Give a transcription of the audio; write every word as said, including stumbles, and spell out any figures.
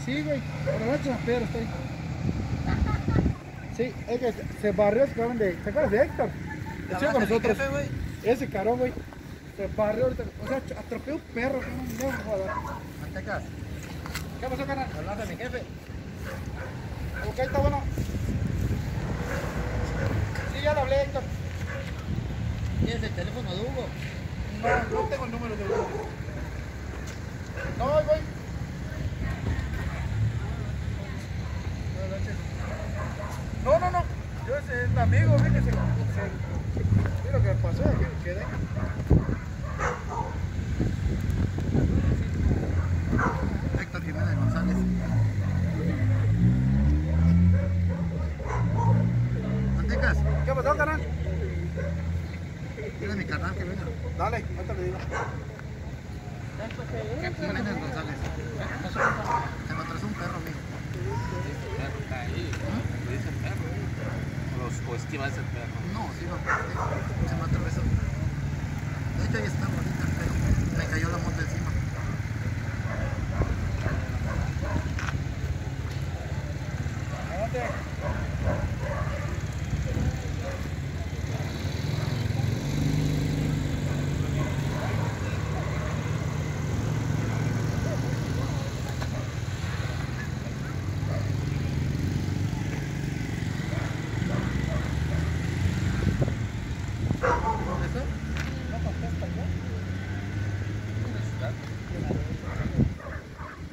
Sí, güey, por el rancho San Pedro estoy. Sí, es que se barrió, se acaban de... ¿Te acuerdas de Héctor? El chico con nosotros. Jefe, güey. Ese carón, güey. Se barrió ahorita. O sea, atropelló un perro. No, no, joder. Mantecas, ¿Qué pasó, canal? hablas de mi jefe. Ok, está bueno. Sí, ya le hablé, Héctor. ¿Tienes el teléfono de Hugo? No, no tengo el número de Hugo. No, güey. Buenas noches. No, no, no. Yo ese es mi amigo, güey, que se... se sí, lo que pasó, aquí me quedé. Héctor Jiménez González. Mantecas, ¿Qué pasó, canal? dile a mi carnal que venga. Dale, ahorita le digo. Jiménez González. Se me atrasó un perro, amigo. El perro está ahí. ¿Lo dice el perro? ¿O, los, o esquivas el perro? No, sí, lo se me atravesó. De hecho, ahí está.